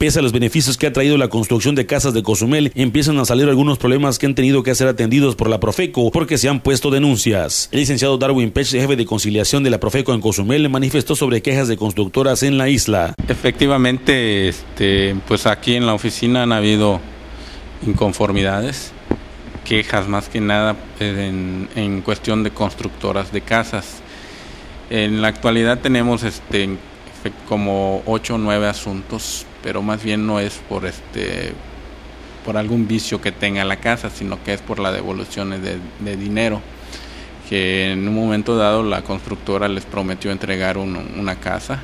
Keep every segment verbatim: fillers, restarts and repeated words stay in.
Pese a los beneficios que ha traído la construcción de casas de Cozumel, empiezan a salir algunos problemas que han tenido que ser atendidos por la Profeco porque se han puesto denuncias. El licenciado Darwin Pech, jefe de conciliación de la Profeco en Cozumel, manifestó sobre quejas de constructoras en la isla. Efectivamente, este, pues aquí en la oficina han habido inconformidades, quejas más que nada en, en cuestión de constructoras de casas. En la actualidad tenemos este como ocho o nueve asuntos, pero más bien no es por este por algún vicio que tenga la casa, sino que es por la devolución de, de dinero, que en un momento dado la constructora les prometió entregar un, una casa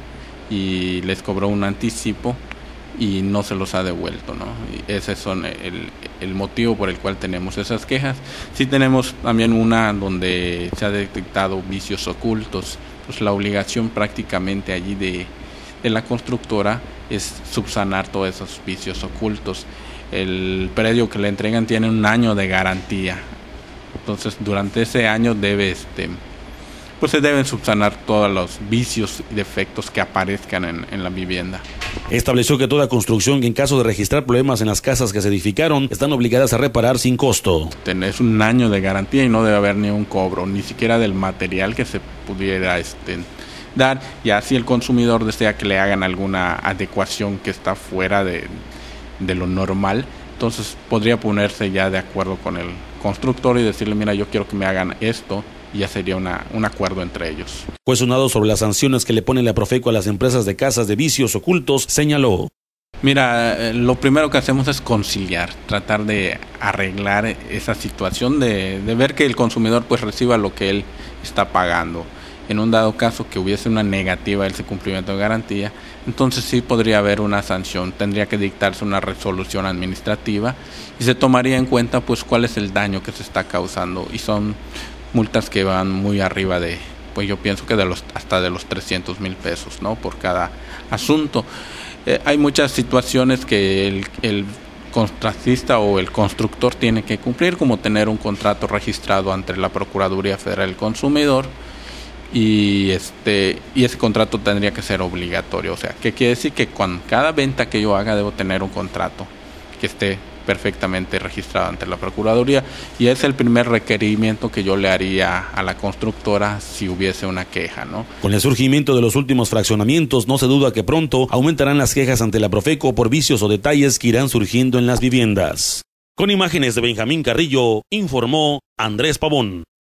y les cobró un anticipo y no se los ha devuelto, ¿no? Y ese es el, el motivo por el cual tenemos esas quejas. Sí tenemos también una donde se ha detectado vicios ocultos. Pues la obligación prácticamente allí de, de la constructora es subsanar todos esos vicios ocultos. El predio que le entregan tiene un año de garantía, entonces durante ese año debe este pues se deben subsanar todos los vicios y defectos que aparezcan en, en la vivienda. Estableció que toda construcción que en caso de registrar problemas en las casas que se edificaron están obligadas a reparar sin costo. Tenés un año de garantía y no debe haber ni un cobro, ni siquiera del material que se pudiera este, dar. Y así el consumidor desea que le hagan alguna adecuación que está fuera de, de lo normal, entonces podría ponerse ya de acuerdo con el constructor y decirle, mira, yo quiero que me hagan esto, y ya sería una, un acuerdo entre ellos. Cuestionado sobre las sanciones que le pone la Profeco a las empresas de casas de vicios ocultos, señaló. Mira, lo primero que hacemos es conciliar, tratar de arreglar esa situación, de, de ver que el consumidor pues reciba lo que él está pagando. En un dado caso que hubiese una negativa a ese cumplimiento de garantía, entonces sí podría haber una sanción, tendría que dictarse una resolución administrativa y se tomaría en cuenta pues cuál es el daño que se está causando, y son multas que van muy arriba de, pues yo pienso que de los hasta de los trescientos mil pesos, ¿no? Por cada asunto. Eh, hay muchas situaciones que el, el contratista o el constructor tiene que cumplir, como tener un contrato registrado ante la Procuraduría Federal del Consumidor, y este y ese contrato tendría que ser obligatorio. O sea, ¿qué quiere decir? Que con cada venta que yo haga debo tener un contrato que esté perfectamente registrado ante la Procuraduría, y es el primer requerimiento que yo le haría a la constructora si hubiese una queja, ¿no? Con el surgimiento de los últimos fraccionamientos, no se duda que pronto aumentarán las quejas ante la Profeco por vicios o detalles que irán surgiendo en las viviendas. Con imágenes de Benjamín Carrillo, informó Andrés Pavón.